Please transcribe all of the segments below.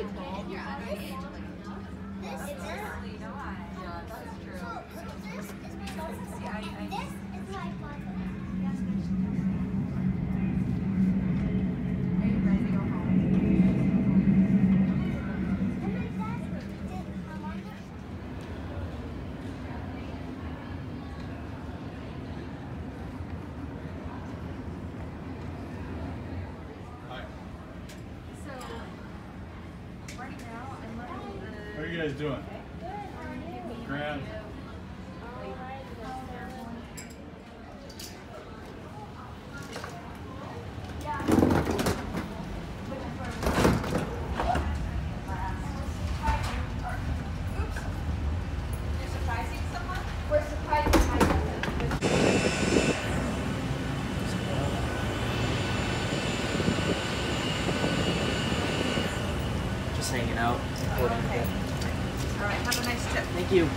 How are you guys doing? Grand. Just hanging out. Okay. All right, have a nice trip. Thank you.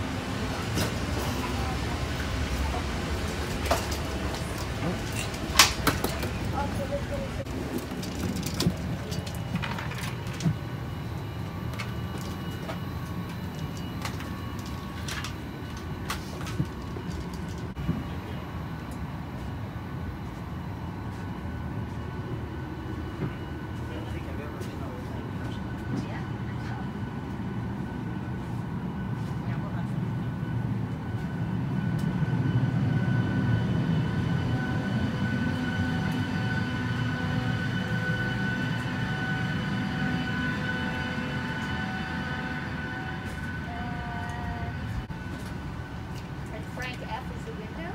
Frank F is the window.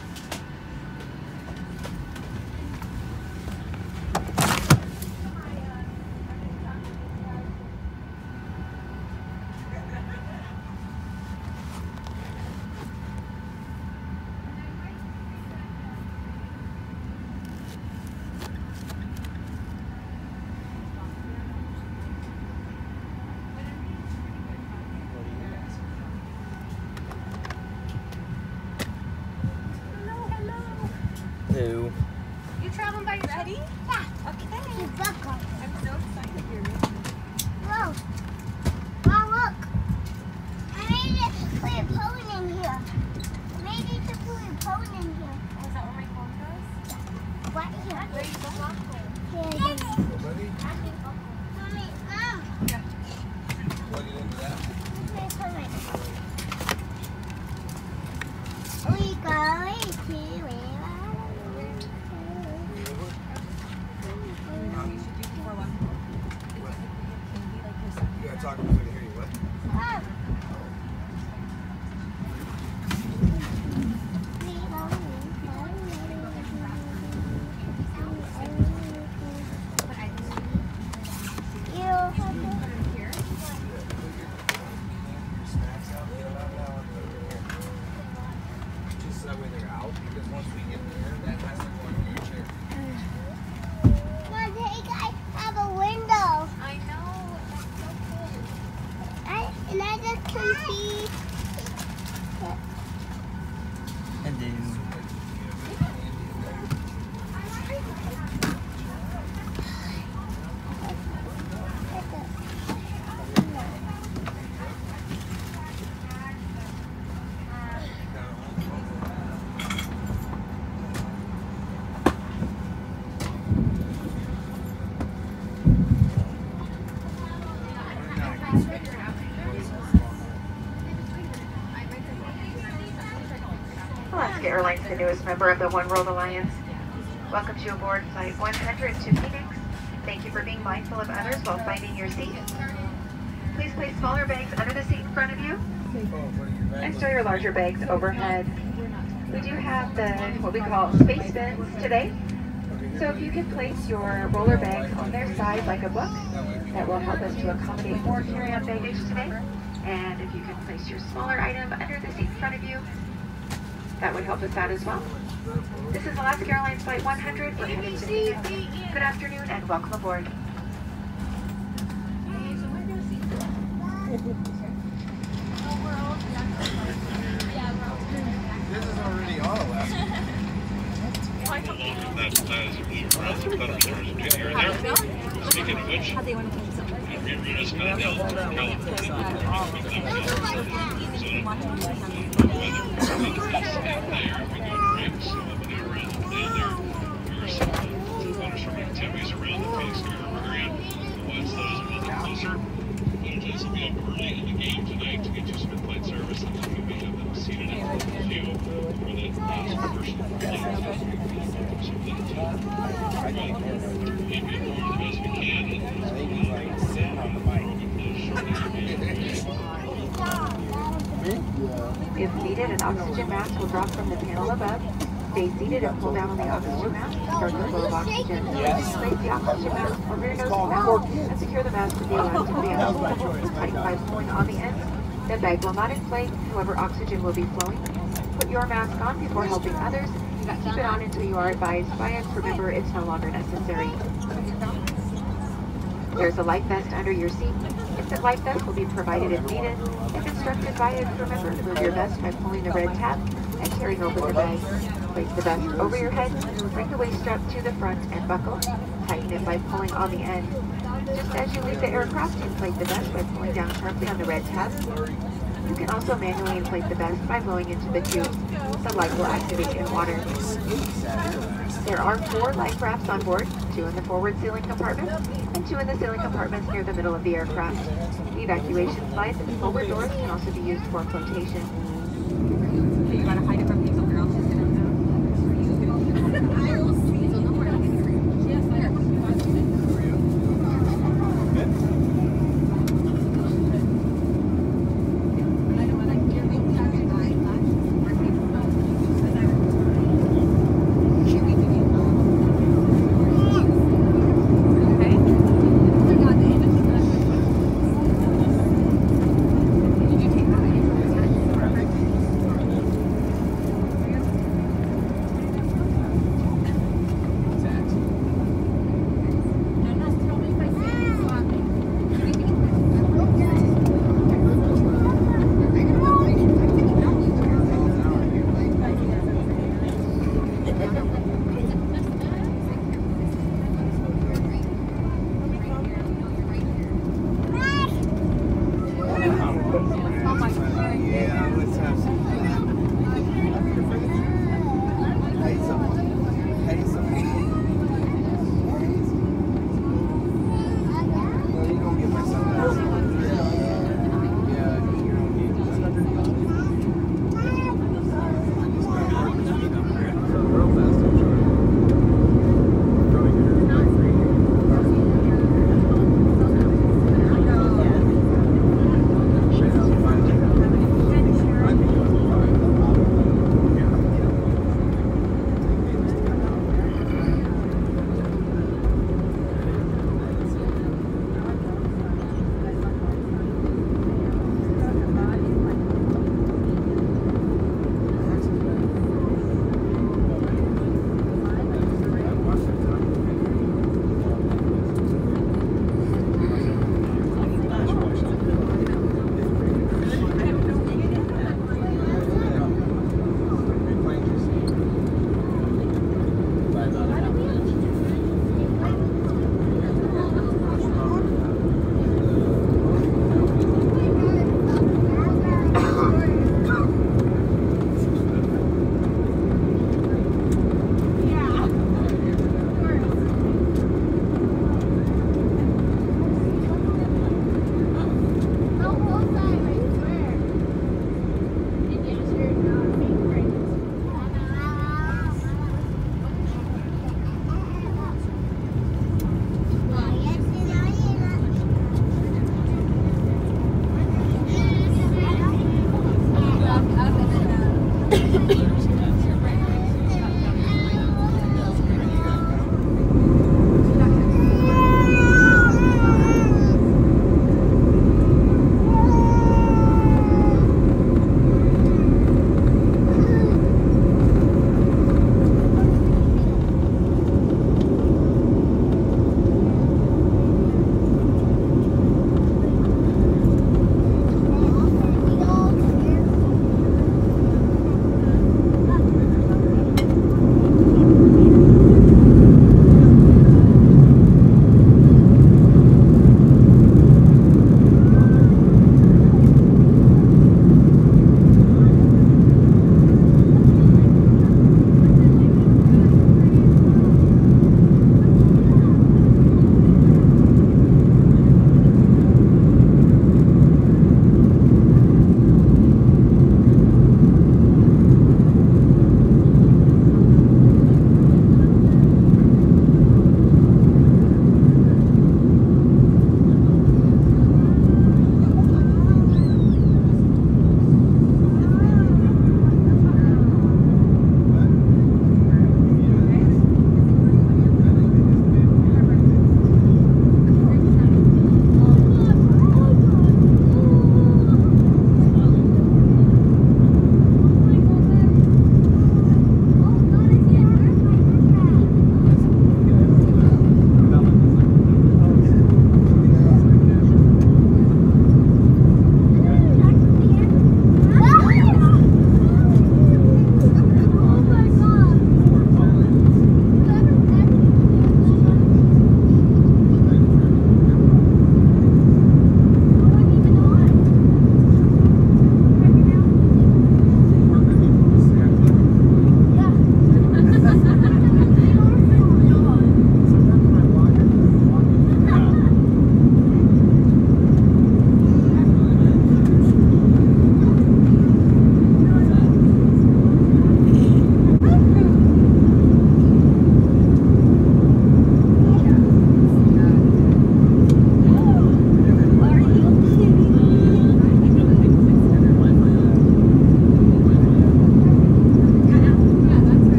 Hello. You traveling by yourself? Ready? Yeah. Okay. You're welcome. I'm so excited you're with me. Whoa. Wow, look. I made it put a phone in here. I made it to put a phone in here. Oh, is that where my phone goes? What here? Where you going? Mommy, Mom. Yeah. Plug it into that. We going to You should do before lunch. You gotta talk to me so I can hear you. What? Snacks out, get them out now and put them in here. Just so that way they're out, because once we get there, that has to go in your chair. Mom, hey guys, have a window. I know. That's so cool. And I just can see. Hello. Alaska Airlines, the newest member of the One World Alliance, welcomes you aboard Flight 100 to Phoenix. Thank you for being mindful of others while finding your seat. Please place smaller bags under the seat in front of you and store your larger bags overhead. We do have what we call space bins today. So if you can place your roller bags on their side like a book, that will help us to accommodate more carry-on baggage today. And if you can place your smaller item under the seat in front of you, that would help us out as well. This is Alaska Airlines Flight 100. We're heading to Phoenix. Good afternoon and welcome aboard. This is already on Alaska. That is better service. Can you hear there? Speaking of which, If needed, an oxygen mask will drop from the panel above. Stay seated and pull down on the oxygen mask. Start the flow of oxygen. Place the oxygen mask over your nose and mouth and secure the mask to the elastic band. Tighten by pulling on the end. The bag will not inflate, however, oxygen will be flowing. Put your mask on before helping others. Keep it on until you are advised by a crew member it's no longer necessary. There's a life vest under your seat. Instant life vest will be provided if needed. If instructed by a crew member, remove your vest by pulling the red tab and tearing open the bag. Place the vest over your head, bring the waist strap to the front and buckle. Tighten it by pulling on the end. Just as you leave the aircraft, inflate the vest by pulling down sharply on the red tab. You can also manually inflate the vest by blowing into the tube. The light will activate in water. There are 4 life rafts on board, 2 in the forward ceiling compartments and 2 in the ceiling compartments near the middle of the aircraft. The evacuation slides and forward doors can also be used for flotation. You gotta hide it from people, girl. She's gonna know. I will see. So no more. Yes, I have.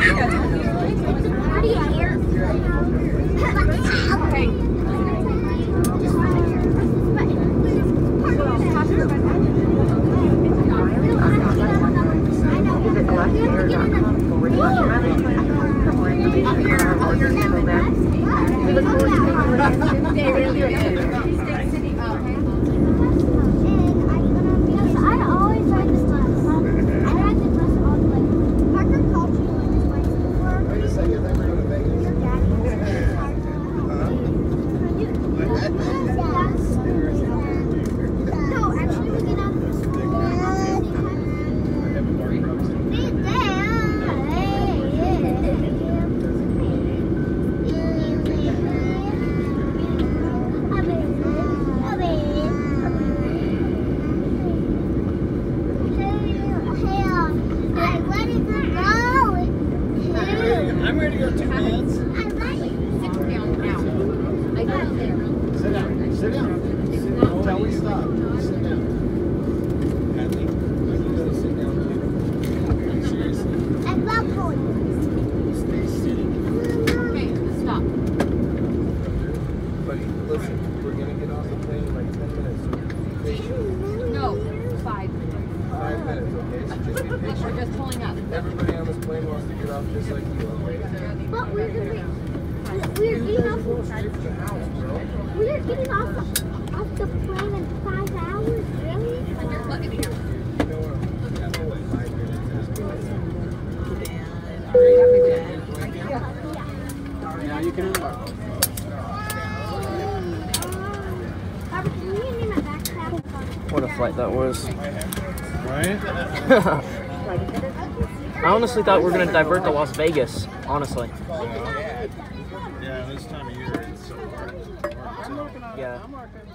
What a flight that was. Right? I honestly thought we were going to divert to Las Vegas, honestly. Yeah, this time of year it's so hard. Yeah.